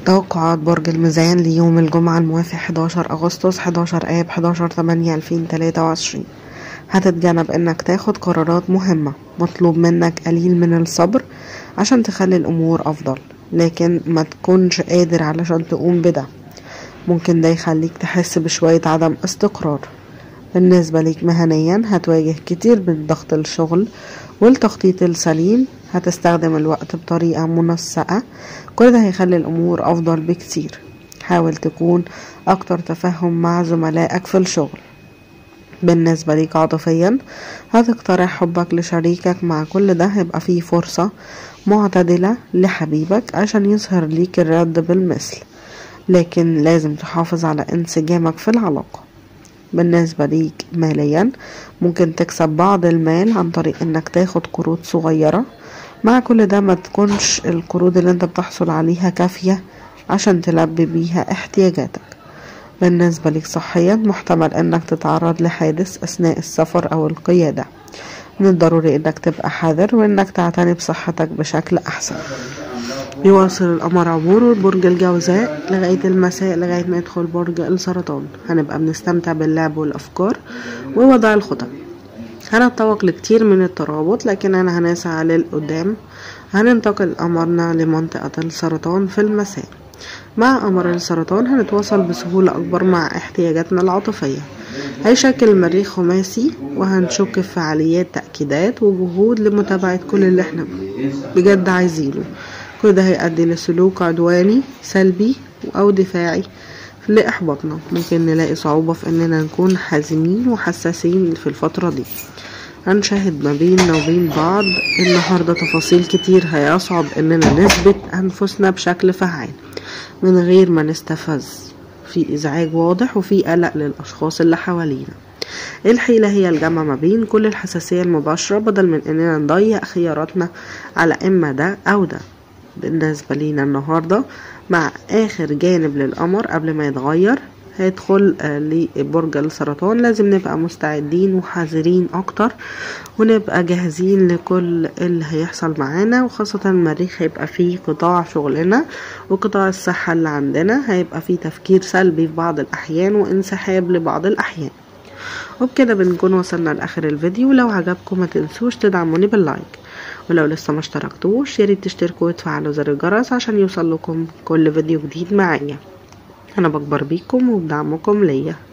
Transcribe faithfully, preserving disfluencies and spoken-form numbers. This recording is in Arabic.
توقعات برج الميزان ليوم الجمعة الموافق حداشر أغسطس حداشر آب حداشر تمانية ألفين وتلاتة وعشرين. هتتجنب انك تاخد قرارات مهمة، مطلوب منك قليل من الصبر عشان تخلي الامور افضل، لكن ما تكونش قادر علشان تقوم بده. ممكن ده يخليك تحس بشوية عدم استقرار. بالنسبة ليك مهنيا هتواجه كتير من ضغط الشغل والتخطيط السليم، هتستخدم الوقت بطريقة منسقة، كل ده هيخلي الامور افضل بكتير. حاول تكون اكتر تفهم مع زملائك في الشغل. بالنسبة ليك عاطفيا هتقترح حبك لشريكك، مع كل ده هيبقى فيه فرصة معتدلة لحبيبك عشان يظهر ليك الرد بالمثل، لكن لازم تحافظ على انسجامك في العلاقة. بالنسبة ليك ماليا ممكن تكسب بعض المال عن طريق انك تاخد قروض صغيرة، مع كل ده ما تكونش القروض اللي انت بتحصل عليها كافية عشان تلبي بيها احتياجاتك. بالنسبة لك صحيا محتمل انك تتعرض لحادث اثناء السفر او القيادة، من الضروري انك تبقى حذر وانك تعتني بصحتك بشكل احسن. يواصل القمر عبوره برج الجوزاء لغاية المساء، لغاية ما يدخل برج السرطان. هنبقى بنستمتع باللعب والافكار ووضع الخطط، هنتطوق لكتير من الترابط، لكن انا هنسعى للقدام. هننتقل قمرنا لمنطقة السرطان في المساء. مع قمر السرطان هنتواصل بسهولة أكبر مع احتياجاتنا العاطفية، هيشكل المريخ خماسي، وهنشك في فعاليات تأكيدات وجهود لمتابعة كل اللي احنا بجد عايزينه. كل ده هيؤدي لسلوك عدواني سلبي أو دفاعي لإحباطنا. ممكن نلاقي صعوبة في أننا نكون حازمين وحساسين في الفترة دي. هنشاهد ما بيننا وبين بعض النهاردة تفاصيل كتير، هيصعب أننا نثبت أنفسنا بشكل فعال من غير ما نستفز. في ازعاج واضح وفي قلق للاشخاص اللي حوالينا. الحيلة هي الجمع ما بين كل الحساسية المباشرة بدل من اننا نضيع خياراتنا على اما ده او ده. بالنسبة لينا النهاردة مع اخر جانب للقمر قبل ما يتغير هيدخل لبرج السرطان، لازم نبقى مستعدين وحذرين اكتر، ونبقى جاهزين لكل اللي هيحصل معانا، وخاصة المريخ هيبقى فيه قطاع شغلنا وقطاع الصحة اللي عندنا، هيبقى فيه تفكير سلبي في بعض الاحيان وانسحاب لبعض الاحيان. وبكده بنكون وصلنا لاخر الفيديو. لو عجبكم ما تنسوش تدعموني باللايك، ولو لسه ما اشتركتوش ياريت تشتركوا وتفعلوا زر الجرس عشان يوصل لكم كل فيديو جديد معايا. انا بكبر بيكم وبدعمكم ليا.